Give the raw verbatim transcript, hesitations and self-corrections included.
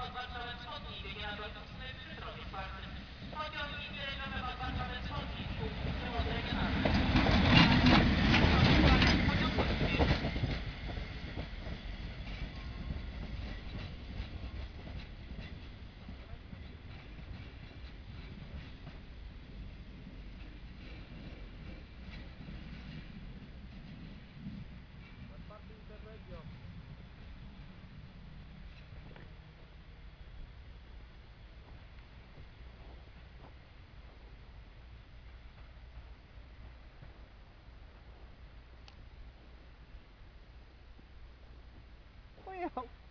od Warszawy Wschodniej biegnie na lotniczny przy drogie czwartym. Pociąg idzie trafem od Warszawy Wschodniej z punktu przewozu regionalnym. Pociąg kończy. Pojechał.